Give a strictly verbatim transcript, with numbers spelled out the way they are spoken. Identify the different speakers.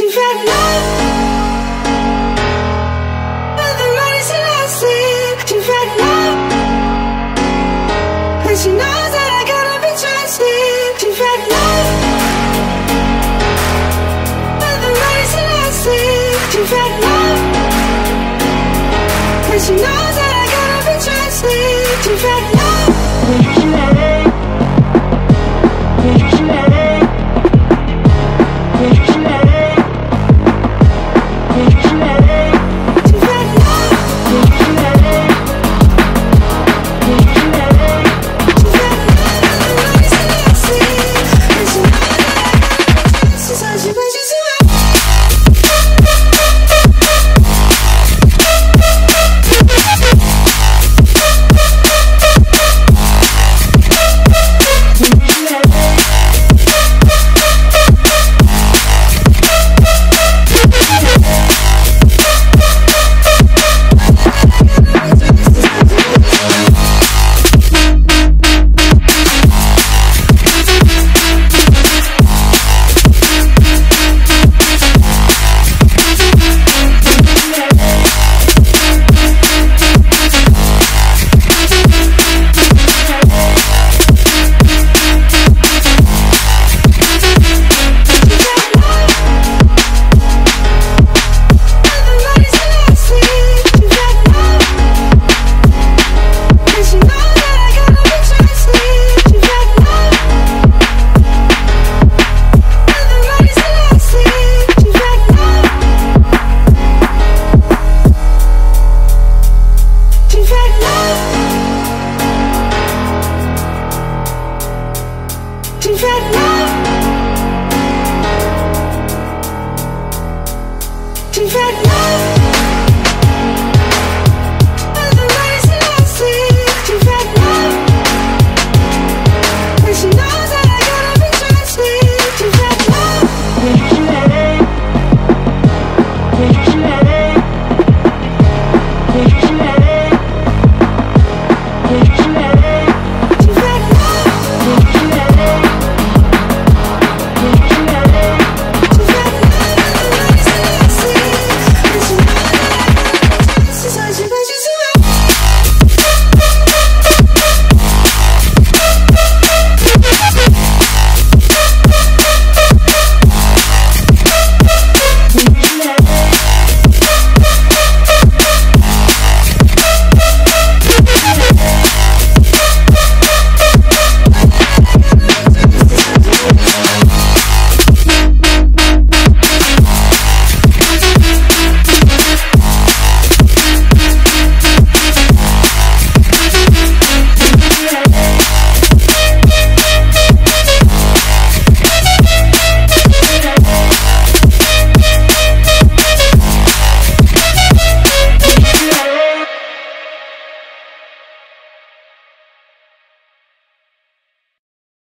Speaker 1: You've had love, but the money's lost it. You've had love, but she knows that I gotta be trusted. You've had love, but the money's lost it. You've had love, but she knows that I gotta be trusted. You've had